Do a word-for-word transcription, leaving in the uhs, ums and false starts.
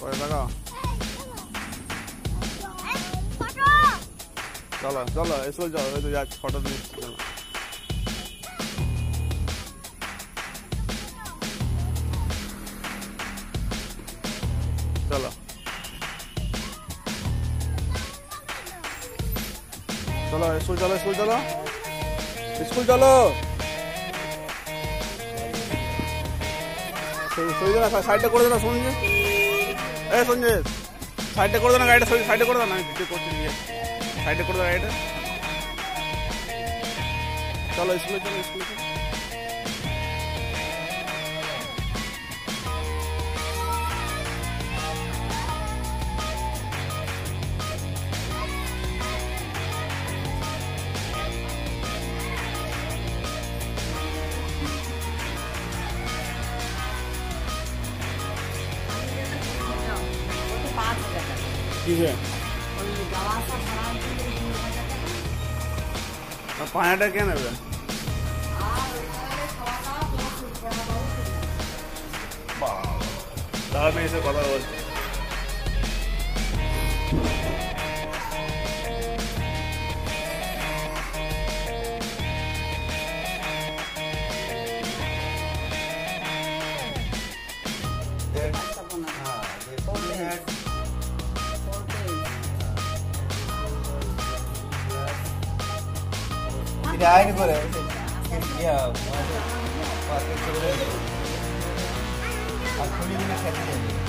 পরে লাগাও। চলো চলো স্কুল যাও, ওই তো যাচ্ছি ফটো দিচ্ছি। চলো চলো চলো স্কুল চলো স্কুল চলো স্কুল চলো। সাইডে করে দেনা সঞ্জিত, এ সঞ্জিত সাইডে করে দেনা গাড়িটা, সাইডে করে দেনা, আমি ভিডিও করছি গিয়ে সাইডে করে দেনা গাড়িটা। চলো স্কুলে চলো স্কুলে চলো। পানাটা কে নেবে? তাহলে এসে কথা বলছি। Ini করে ইয়া পার্কে চলে আর খুলি দিনে খেতে যাবে।